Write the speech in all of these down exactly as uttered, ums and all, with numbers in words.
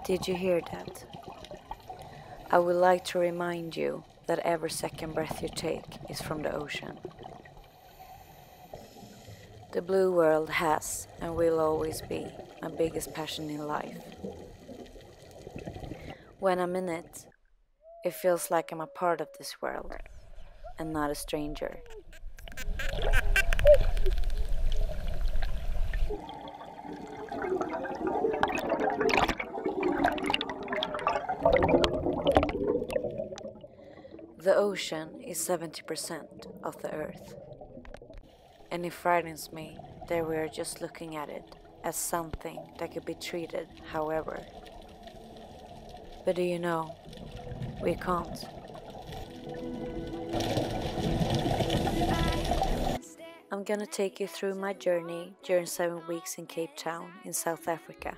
Did you hear that? I would like to remind you that every second breath you take is from the ocean. The blue world has and will always be my biggest passion in life. When I'm in it, it feels like I'm a part of this world and not a stranger. The ocean is seventy percent of the earth, and it frightens me that we are just looking at it as something that could be treated however. But do you know, we can't. I'm gonna take you through my journey during seven weeks in Cape Town in South Africa.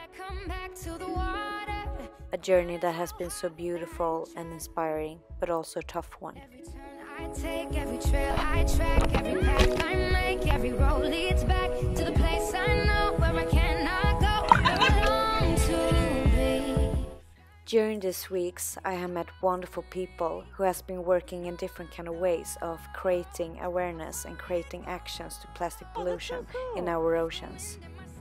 A journey that has been so beautiful and inspiring, but also a tough one. Every turn I take, every trail I track, every path I make, every road leads back to the place I know where I cannot go. I long to be. During these weeks, I have met wonderful people who has been working in different kind of ways of creating awareness and creating actions to plastic pollution in our oceans.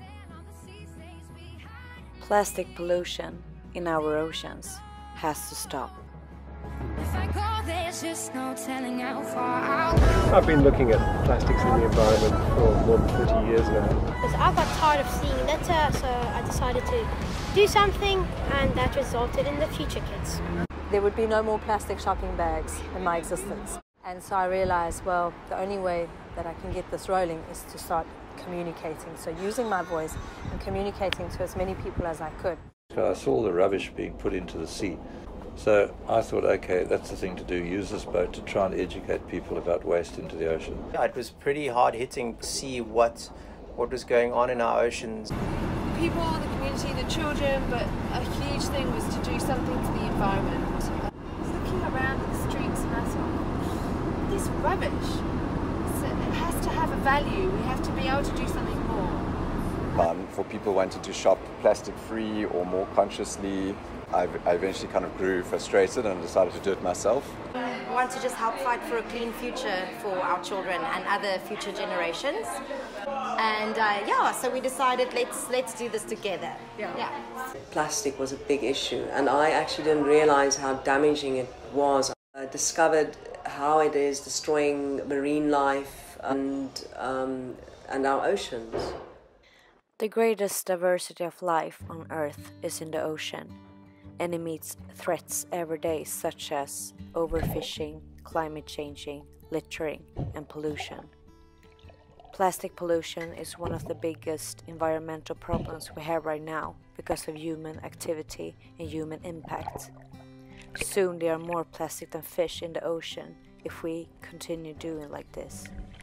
Plastic pollution in our oceans has to stop. If I go, there's just no telling how far I'll go. I've been looking at plastics in the environment for more than thirty years now. Because I got tired of seeing litter, so I decided to do something, and that resulted in the Future Kids. There would be no more plastic shopping bags in my existence. And so I realized, well, the only way that I can get this rolling is to start communicating. So using my voice and communicating to as many people as I could. I saw the rubbish being put into the sea. So I thought, okay, that's the thing to do, use this boat to try and educate people about waste into the ocean. Yeah, it was pretty hard-hitting to see what, what was going on in our oceans. People, the community, the children, but a huge thing was to do something to the environment. I was looking around the streets and I thought, this rubbish, it has to have a value, we have to be able to do something more. Um, for people wanting to shop plastic-free or more consciously, I, I eventually kind of grew frustrated and decided to do it myself. We want to just help fight for a clean future for our children and other future generations. And uh, yeah, so we decided let's let's do this together. Yeah. yeah. Plastic was a big issue, and I actually didn't realize how damaging it was. I discovered how it is destroying marine life and um, and our oceans. The greatest diversity of life on Earth is in the ocean, and it meets threats every day such as overfishing, climate changing, littering, and pollution. Plastic pollution is one of the biggest environmental problems we have right now because of human activity and human impact. Soon there are more plastic than fish in the ocean if we continue doing like this.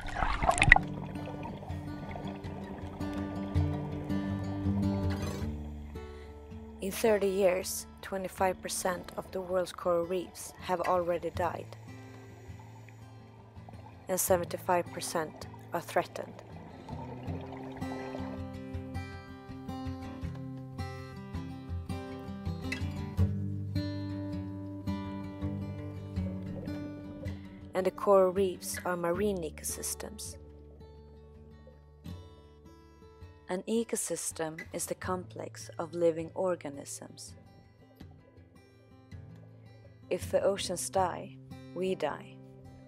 In thirty years, twenty-five percent of the world's coral reefs have already died, and seventy-five percent are threatened. And the coral reefs are marine ecosystems. An ecosystem is the complex of living organisms. If the oceans die, we die.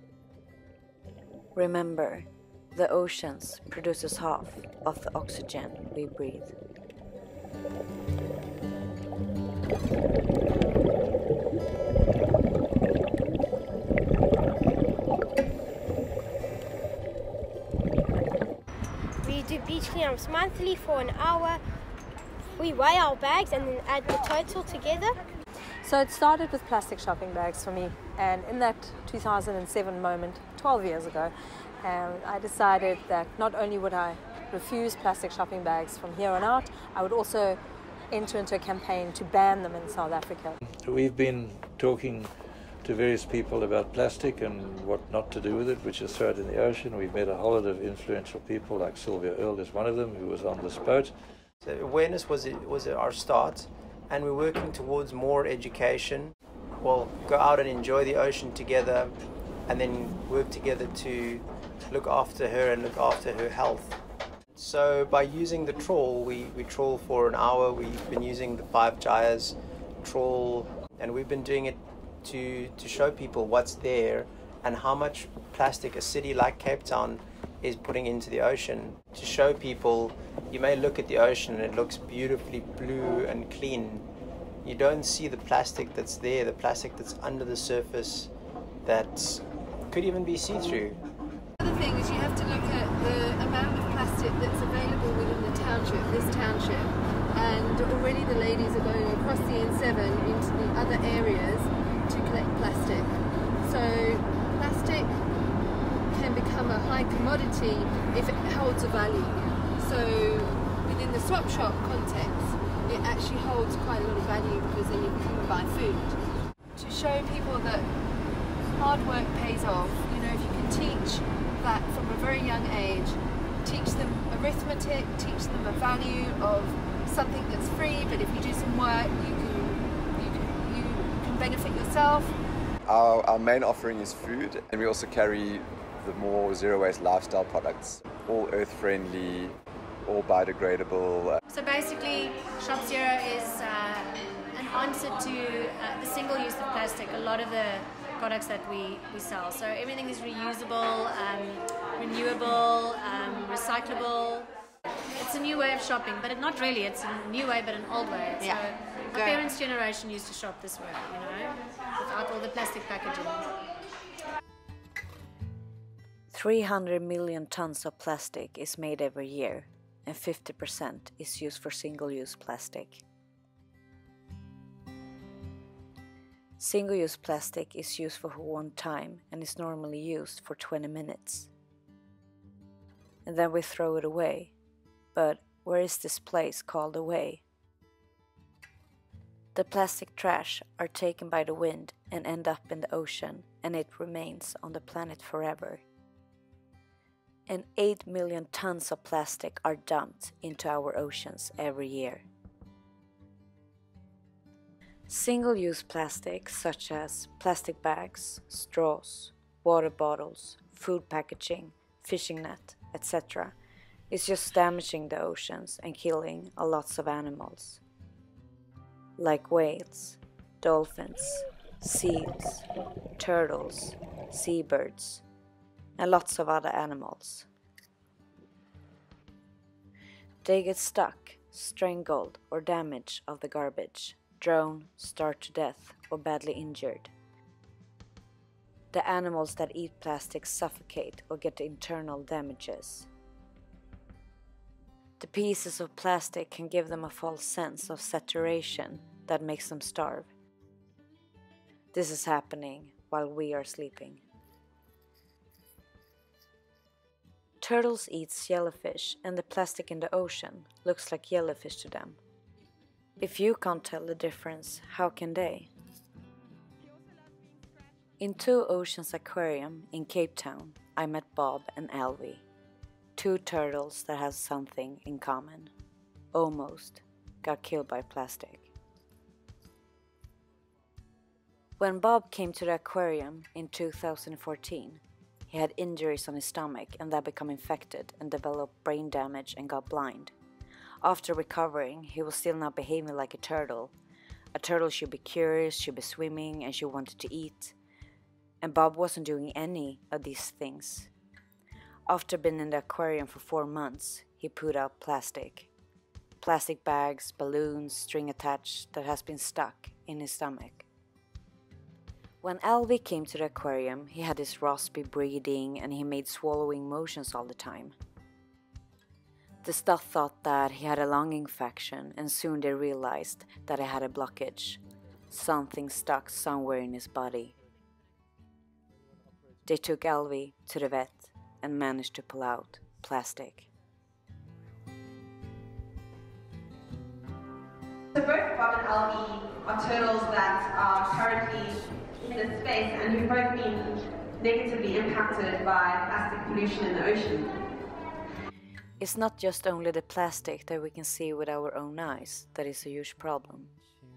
Remember, the oceans produces half of the oxygen we breathe. We do beach cleanups monthly for an hour. We weigh our bags and then add the total together. So it started with plastic shopping bags for me, and in that two thousand seven moment, twelve years ago, um, I decided that not only would I refuse plastic shopping bags from here on out, I would also enter into a campaign to ban them in South Africa. We've been talking to various people about plastic and what not to do with it, which is throw it in the ocean. We've met a whole lot of influential people, like Sylvia Earle is one of them, who was on this boat. So awareness was, was our start, and we're working towards more education. We'll go out and enjoy the ocean together and then work together to look after her and look after her health. So by using the trawl, we, we trawl for an hour. We've been using the five gyres trawl, and we've been doing it to, to show people what's there and how much plastic a city like Cape Town is putting into the ocean. To show people, you may look at the ocean and it looks beautifully blue and clean. You don't see the plastic that's there, the plastic that's under the surface that could even be see-through. The other thing is you have to look at the amount of plastic that's available within the township, this township, and already the ladies are going across the N seven into the other areas to collect plastic. So plastic can become a high commodity if it holds a value. So within the swap shop context, it actually holds quite a lot of value because then you can come and buy food. To show people that hard work pays off, you know, if you can teach that from a very young age, teach them arithmetic, teach them a value of something that's free, but if you do some work, you can, you can, you can benefit yourself. Our, our main offering is food, and we also carry the more zero-waste lifestyle products, all earth-friendly, all biodegradable. So basically, Shop Zero is uh, an answer to uh, the single use of plastic. A lot of the products that we, we sell. So everything is reusable, um, renewable, um, recyclable. It's a new way of shopping, but it, not really. It's a new way, but an old way. So Yeah. our parents' generation used to shop this way, you know, without all the plastic packaging. three hundred million tons of plastic is made every year, and fifty percent is used for single-use plastic. Single-use plastic is used for one time and is normally used for twenty minutes. And then we throw it away. But where is this place called away? The plastic trash are taken by the wind and end up in the ocean, and it remains on the planet forever. And eight million tons of plastic are dumped into our oceans every year. Single-use plastic such as plastic bags, straws, water bottles, food packaging, fishing net, et cetera is just damaging the oceans and killing a lots of animals, like whales, dolphins, seals, turtles, seabirds, and lots of other animals. They get stuck, strangled, or damaged of the garbage, drown, starve to death, or badly injured. The animals that eat plastic suffocate or get internal damages. The pieces of plastic can give them a false sense of saturation that makes them starve. This is happening while we are sleeping. Turtles eat jellyfish, and the plastic in the ocean looks like jellyfish to them. If you can't tell the difference, how can they? In Two Oceans Aquarium in Cape Town, I met Bob and Alvy, two turtles that have something in common. Almost got killed by plastic. When Bob came to the aquarium in two thousand fourteen, he had injuries on his stomach and that became infected and developed brain damage and got blind. After recovering, he was still not behaving like a turtle. A turtle should be curious, should be swimming, and should wanted to eat. And Bob wasn't doing any of these things. After being in the aquarium for four months, he put out plastic. Plastic bags, balloons, string attached that has been stuck in his stomach. When Alvy came to the aquarium, he had this raspy breathing and he made swallowing motions all the time. The staff thought that he had a lung infection, and soon they realized that he had a blockage. Something stuck somewhere in his body. They took Alvy to the vet and managed to pull out plastic. So both Bob and Alvy are turtles that are currently in this space and who've both been negatively impacted by plastic pollution in the ocean. It's not just only the plastic that we can see with our own eyes that is a huge problem.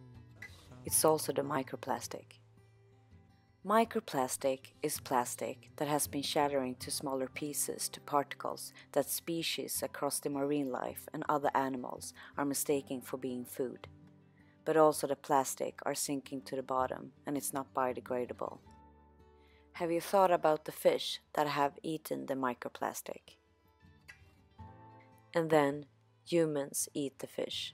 it's also the microplastic. Microplastic is plastic that has been shattering to smaller pieces to particles that species across the marine life and other animals are mistaking for being food. But also the plastic are sinking to the bottom and it's not biodegradable. Have you thought about the fish that have eaten the microplastic? And then humans eat the fish.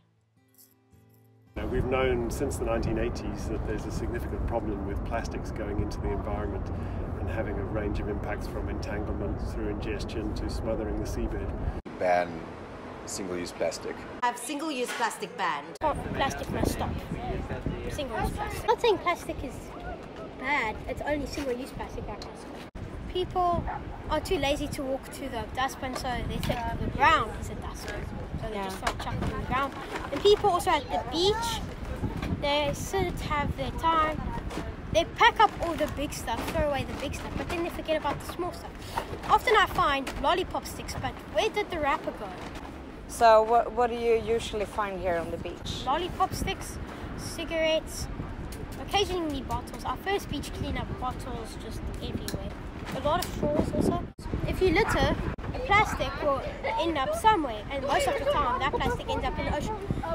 Now, we've known since the nineteen eighties that there's a significant problem with plastics going into the environment and having a range of impacts from entanglement through ingestion to smothering the seabed. Ban single-use plastic. Have single-use plastic banned. Plastic must stop. Single-use plastic. I'm not saying plastic is bad, it's only single-use plastic that can stop. People are too lazy to walk to the dustbin, so they think the ground is a dustbin. So they yeah. just start chucking on the ground. And people also at the beach, they sit, have their time. They pack up all the big stuff, throw away the big stuff, but then they forget about the small stuff. Often I find lollipop sticks, but where did the wrapper go? So what, what do you usually find here on the beach? Lollipop sticks, cigarettes, occasionally bottles. Our first beach cleanup, bottles just everywhere. A lot of straws also. If you litter, the plastic will end up somewhere, and most of the time that plastic ends up in the ocean.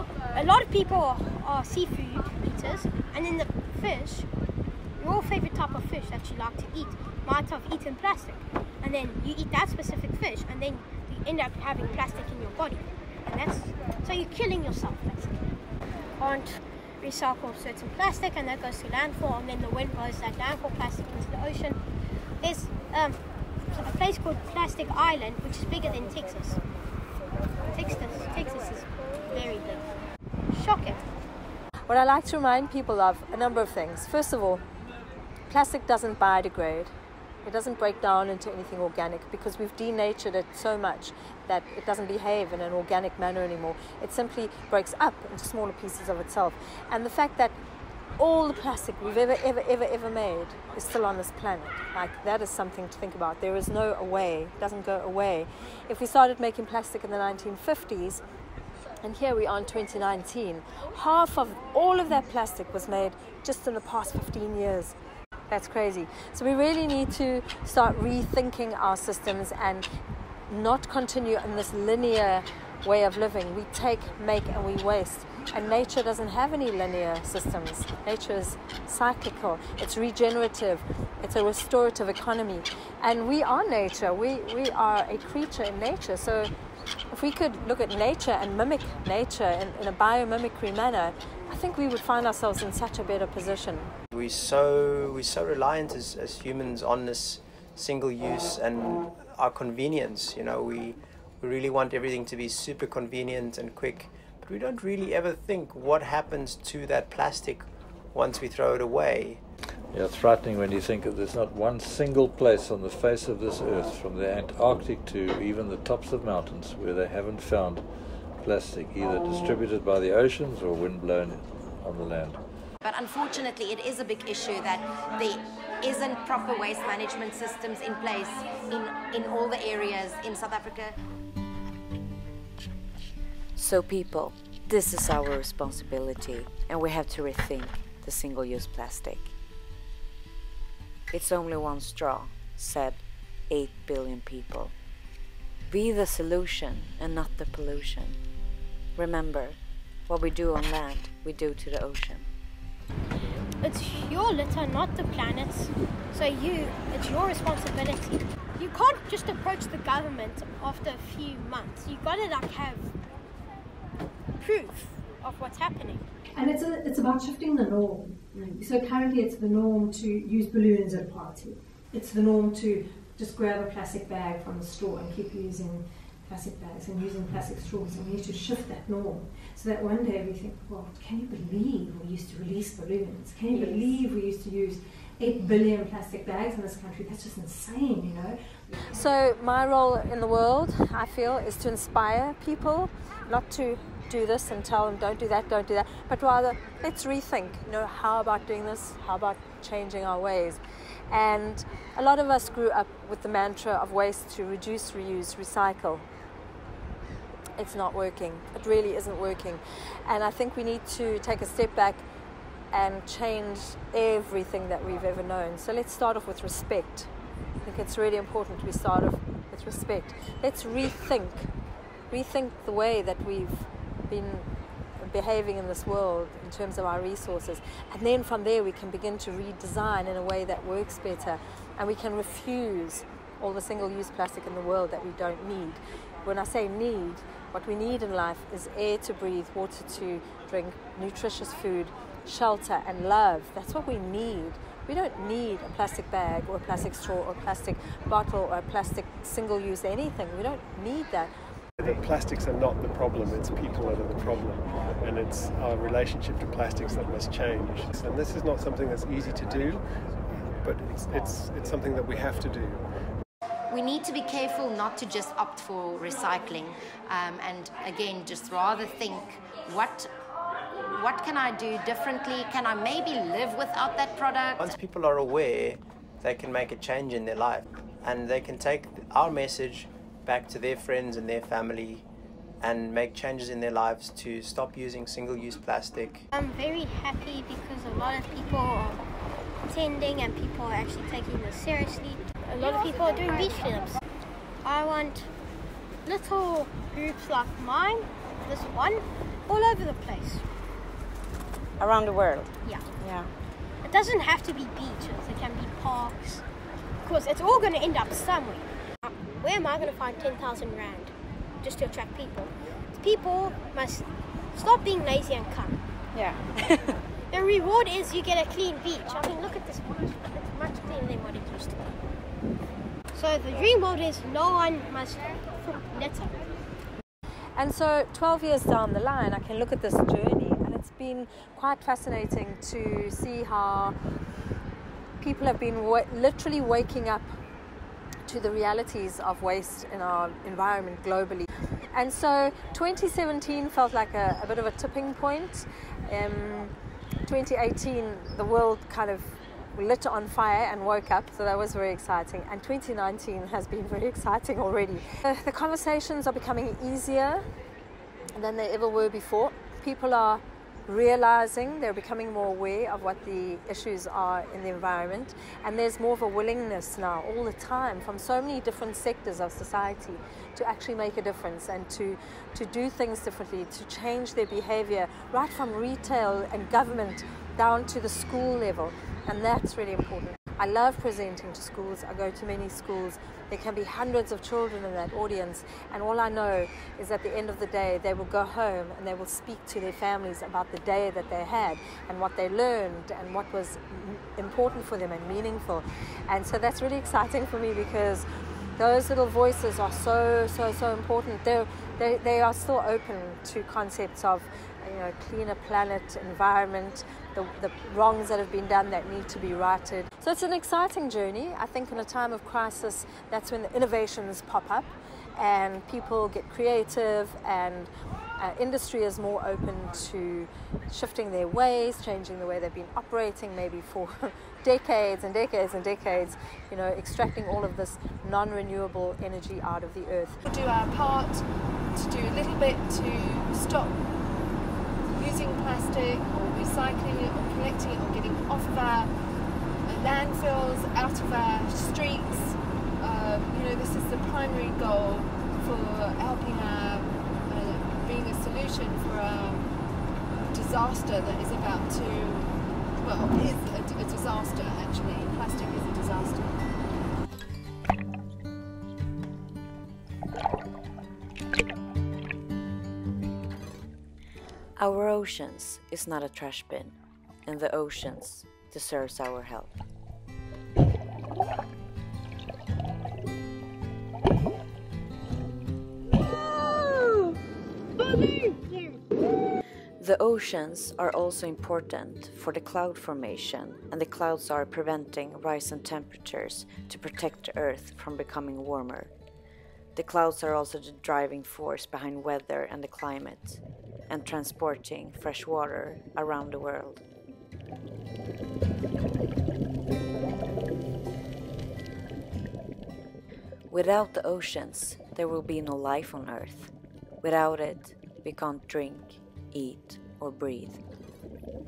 A lot of people are, are seafood eaters, and then the fish, your favorite type of fish that you like to eat, might have eaten plastic. And then you eat that specific fish, and then you end up having plastic in your body. And that's, so you're killing yourself, basically. Can't recycle certain plastic, and that goes to landfill, and then the wind blows that landfill plastic into the ocean. There's um, a place called Plastic Island, which is bigger than Texas. Texas, Texas is very big. Shocking. What I like to remind people of a number of things. First of all, plastic doesn't biodegrade. It doesn't break down into anything organic because we've denatured it so much that it doesn't behave in an organic manner anymore. It simply breaks up into smaller pieces of itself. And the fact that all the plastic we've ever, ever, ever, ever made is still on this planet. Like, that is something to think about. There is no away. It doesn't go away. If we started making plastic in the nineteen fifties, and here we are in twenty nineteen, half of all of that plastic was made just in the past fifteen years. That's crazy. So we really need to start rethinking our systems and not continue in this linear way of living. We take, make, and we waste. And nature doesn't have any linear systems. Nature is cyclical, it's regenerative, it's a restorative economy. And we are nature, we, we are a creature in nature. So if we could look at nature and mimic nature in, in a biomimicry manner, I think we would find ourselves in such a better position. We're so, we're so reliant as, as humans on this single use and our convenience. You know, we, we really want everything to be super convenient and quick. But we don't really ever think what happens to that plastic once we throw it away. Yeah, it's frightening when you think that there's not one single place on the face of this earth, from the Antarctic to even the tops of mountains, where they haven't found plastic, either distributed by the oceans or windblown on the land. But unfortunately, it is a big issue that there isn't proper waste management systems in place in, in all the areas in South Africa. So people, this is our responsibility, and we have to rethink the single-use plastic. It's only one straw, said eight billion people. Be the solution and not the pollution. Remember, what we do on land, we do to the ocean. It's your litter, not the planet's. So you, it's your responsibility. You can't just approach the government after a few months. You've got to like have proof of what's happening. And it's a, it's about shifting the norm. So currently it's the norm to use balloons at a party. It's the norm to just grab a plastic bag from the store and keep using plastic bags and using plastic straws. And we need to shift that norm so that one day we think, well, can you believe we used to release balloons? Can you yes. believe we used to use eight billion plastic bags in this country? That's just insane, you know. So my role in the world, I feel, is to inspire people, not to do this and tell them don't do that, don't do that, but rather let's rethink, you know, how about doing this, how about changing our ways. And a lot of us grew up with the mantra of waste to reduce, reuse, recycle. It's not working. It really isn't working. And I think we need to take a step back and change everything that we've ever known. So let's start off with respect. I think it's really important we start off with respect. Let's rethink, rethink the way that we've been behaving in this world in terms of our resources, and then from there we can begin to redesign in a way that works better, and we can refuse all the single-use plastic in the world that we don't need. When I say need, what we need in life is air to breathe, water to drink, nutritious food, shelter and love. That's what we need. We don't need a plastic bag or a plastic straw or a plastic bottle or a plastic single-use anything. We don't need that. The plastics are not the problem, it's people that are the problem, and it's our relationship to plastics that must change. And this is not something that's easy to do, but it's, it's, it's something that we have to do. We need to be careful not to just opt for recycling, um, and again, just rather think, what, what can I do differently? Can I maybe live without that product? Once people are aware, they can make a change in their life, and they can take our message back to their friends and their family and make changes in their lives to stop using single-use plastic. I'm very happy because a lot of people are attending and people are actually taking this seriously. A lot of people are doing beach cleanups. I want little groups like mine, this one, all over the place. Around the world? Yeah. Yeah. It doesn't have to be beaches, it can be parks. Of course, it's all going to end up somewhere. Where am I going to find ten thousand rand just to attract people? People must stop being lazy and come. Yeah. The reward is you get a clean beach. I mean, look at this beach. It's much cleaner than what it used to be. So the dream world is no one must litter. And so twelve years down the line, I can look at this journey, and it's been quite fascinating to see how people have been wa- literally waking up to the realities of waste in our environment globally. And so twenty seventeen felt like a, a bit of a tipping point. Um, twenty eighteen, the world kind of lit on fire and woke up, so that was very exciting. And twenty nineteen has been very exciting already. The, the conversations are becoming easier than they ever were before. People are realizing, they're becoming more aware of what the issues are in the environment, and there's more of a willingness now all the time from so many different sectors of society to actually make a difference and to, to do things differently, to change their behavior right from retail and government down to the school level, and that's really important. I love presenting to schools. I go to many schools. There can be hundreds of children in that audience, and all I know is at the end of the day they will go home and they will speak to their families about the day that they had and what they learned and what was important for them and meaningful. And so that's really exciting for me because those little voices are so, so, so important. They're, they, they are still open to concepts of, you know, cleaner planet, environment, the, the wrongs that have been done that need to be righted. So it's an exciting journey. I think in a time of crisis, that's when the innovations pop up and people get creative, and uh, industry is more open to shifting their ways, changing the way they've been operating maybe for decades and decades and decades, you know, extracting all of this non-renewable energy out of the earth. We'll do our part to do a little bit to stop using plastic or recycling it or collecting it or getting off of our landfills, out of our streets. Um, you know, this is the primary goal for helping our, uh, being a solution for our disaster that is about to, well, is a, a disaster actually. Plastic is a disaster. Our oceans is not a trash bin, and the oceans deserves our help. The oceans are also important for the cloud formation, and the clouds are preventing rise in temperatures to protect the Earth from becoming warmer. The clouds are also the driving force behind weather and the climate, and transporting fresh water around the world. Without the oceans, there will be no life on Earth. Without it, we can't drink, eat, or breathe.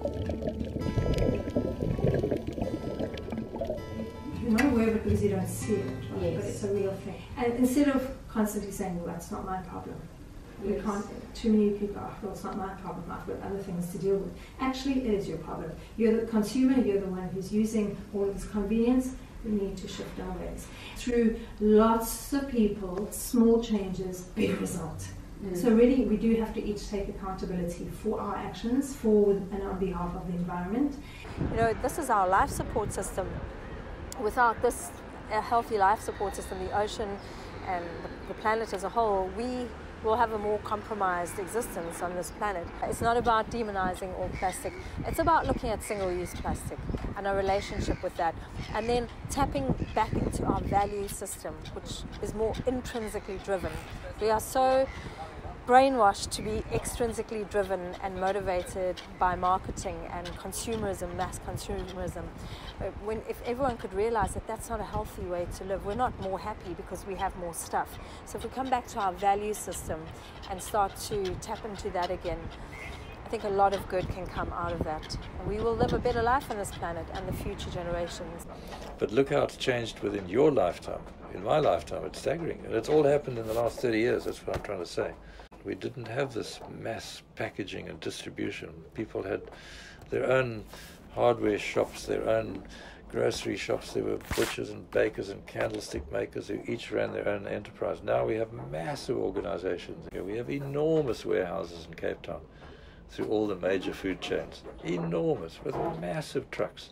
You're not aware of it because you don't see it, right? Yes. But it's a real thing. And instead of constantly saying, well, that's not my problem. We Yes. can't, too many people are, well, it's not my problem, I've got other things to deal with. Actually, it is your problem. You're the consumer, you're the one who's using all of this convenience. We need to shift our ways. Through lots of people, small changes, big result. Mm. So really, we do have to each take accountability for our actions, for and on behalf of the environment. You know, this is our life support system. Without this a healthy life support system, the ocean and the, the planet as a whole, we will have a more compromised existence on this planet. It's not about demonizing all plastic. It's about looking at single-use plastic and our relationship with that, and then tapping back into our value system, which is more intrinsically driven. We are so brainwashed to be extrinsically driven and motivated by marketing and consumerism, mass consumerism. When, if everyone could realize that that's not a healthy way to live, we're not more happy because we have more stuff. So if we come back to our value system and start to tap into that again, I think a lot of good can come out of that. And we will live a better life on this planet and the future generations. But look how it's changed within your lifetime. In my lifetime, it's staggering. And it's all happened in the last thirty years, that's what I'm trying to say. We didn't have this mass packaging and distribution. People had their own hardware shops, their own grocery shops. There were butchers and bakers and candlestick makers who each ran their own enterprise. Now we have massive organizations. We have enormous warehouses in Cape Town through all the major food chains. Enormous, with massive trucks.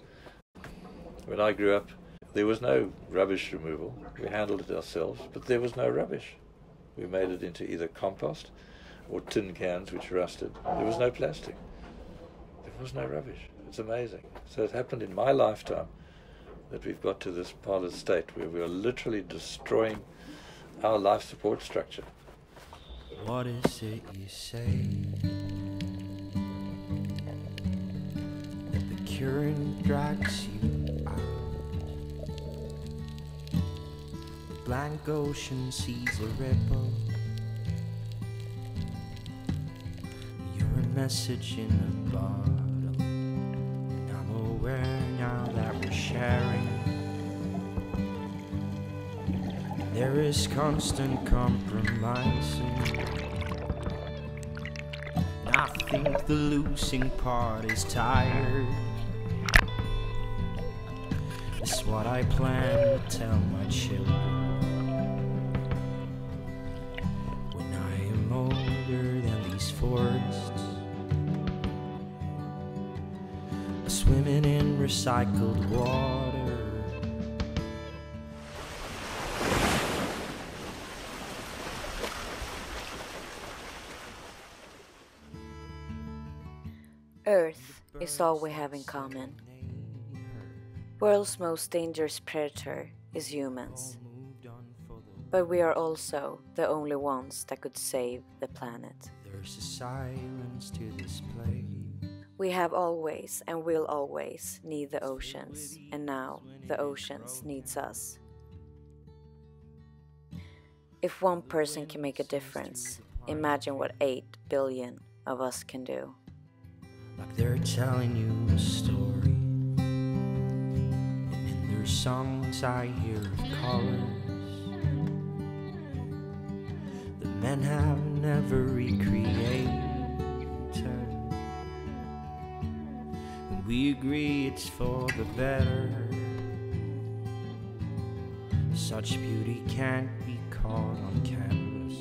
When I grew up, there was no rubbish removal. We handled it ourselves, but there was no rubbish. We made it into either compost or tin cans which rusted. There was no plastic. There was no rubbish. It's amazing. So it happened in my lifetime that we've got to this parlous state where we are literally destroying our life support structure. What is it you say? That the current drags you out. The blank ocean sees a ripple. You're a message in a bottle. And I'm aware now that we're sharing. There is constant compromising. And I think the losing part is tired. It's what I plan to tell my children when I am older than these forests, swimming in recycled water. Earth is all we have in common. World's most dangerous predator is humans. But we are also the only ones that could save the planet. There's a silence to this place. We have always and will always need the oceans, and now the oceans needs us. If one person can make a difference, imagine what eight billion of us can do. Like they're telling you a story, and in their songs I hear of colors that men have never recreated. And we agree it's for the better. Such beauty can't be caught on canvas.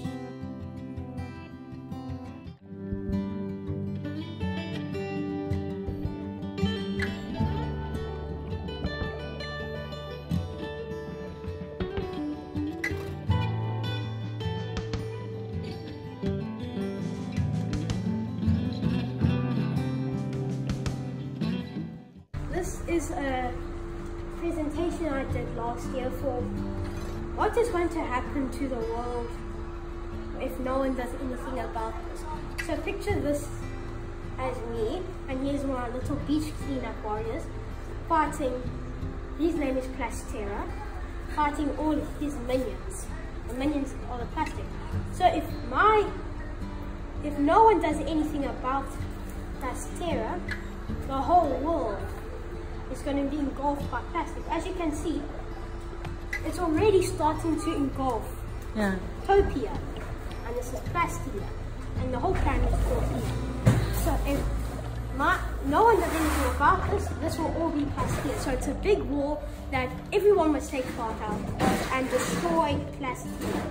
This is a presentation I did last year for what is going to happen to the world if no one does anything about this. So picture this as me, and here's my little beach cleanup warriors fighting, his name is Plastera, fighting all his minions. The minions are the plastic. So if my, if no one does anything about Plastera, the whole world is going to be engulfed by plastic. As you can see, it's already starting to engulf Yeah. Topia, and this is Plastia, and the whole planet is Topia. So if my, no one does anything about this, this will all be Plastia. So it's a big war that everyone must take part of and destroy Plastia.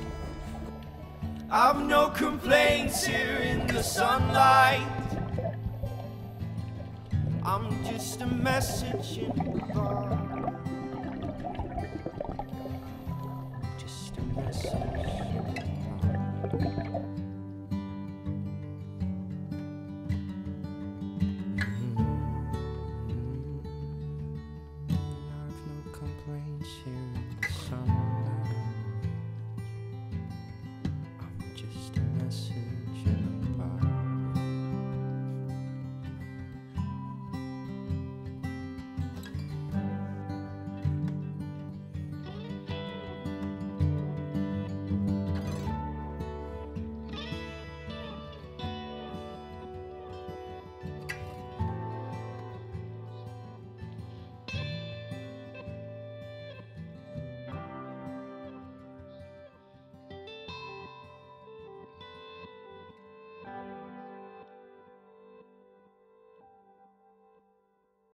I've no complaints here in the sunlight. I'm just a message in the bar. Just a message in the bar. I've no complaints here.